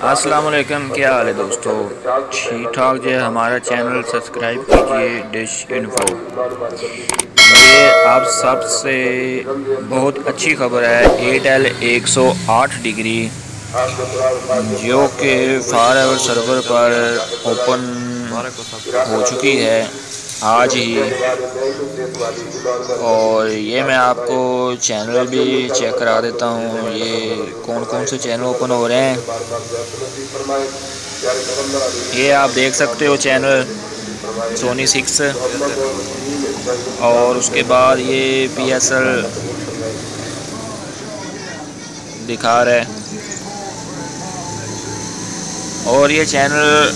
अस्सलाम वालेकुम, क्या हाल है दोस्तों। ठीक ठाक जो है। हमारा चैनल सब्सक्राइब कीजिए डिश इन्फो। ये आप सबसे बहुत अच्छी खबर है। एयरटेल 108 डिग्री जो कि फायर सर्वर पर ओपन हो चुकी है आज ही। और ये मैं आपको चैनल भी चेक करा देता हूँ, ये कौन कौन से चैनल ओपन हो रहे हैं। ये आप देख सकते हो चैनल सोनी 6, और उसके बाद ये PSL दिखा रहा है। और ये चैनल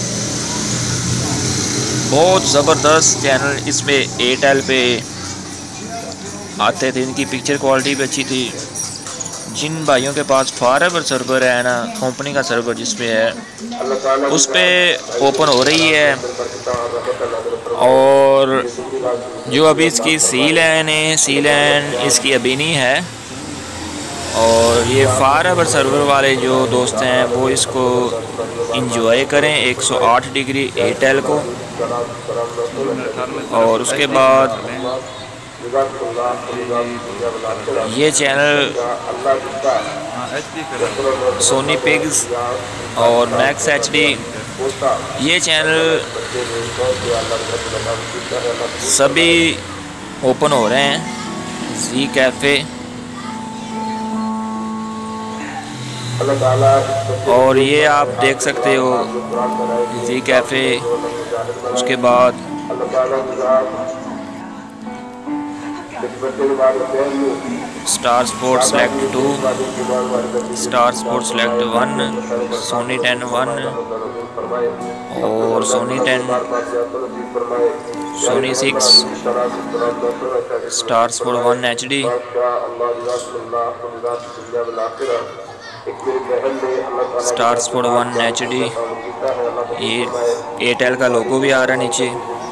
बहुत ज़बरदस्त चैनल इसमें एयरटेल पे आते थे। इनकी पिक्चर क्वालिटी भी अच्छी थी। जिन भाइयों के पास फॉरएवर सर्वर है ना, कंपनी का सर्वर जिसपे है उस पे ओपन हो रही है। और जो अभी इसकी सी लैन इसकी अभी नहीं है। और ये फॉरएवर सर्वर वाले जो दोस्त हैं वो इसको इंजॉय करें 108 डिग्री एयरटेल को। और उसके बाद ये चैनल सोनी पिग्स और मैक्स HD, ये चैनल सभी ओपन हो रहे हैं। जी कैफ़े और ये आप देख सकते हो जी कैफ़े। उसके बाद Star Sport Select 2, Star Sport Select 1, Sony 10 1 और Sony 10, Sony 6, Star Sport 1 HD, Star Sport 1 HD। ये एयरटेल का लोगो भी आ रहा है नीचे।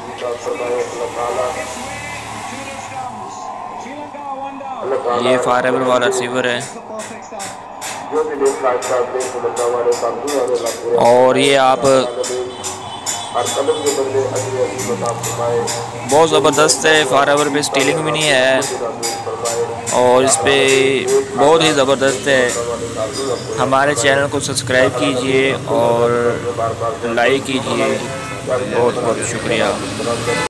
ये फॉरएवर वाला रिसीवर है। और ये आप बहुत ज़बरदस्त है। फॉरएवर पे स्टीलिंग भी नहीं है और इस पर बहुत ही ज़बरदस्त है। हमारे चैनल को सब्सक्राइब कीजिए और लाइक कीजिए। बहुत बहुत शुक्रिया।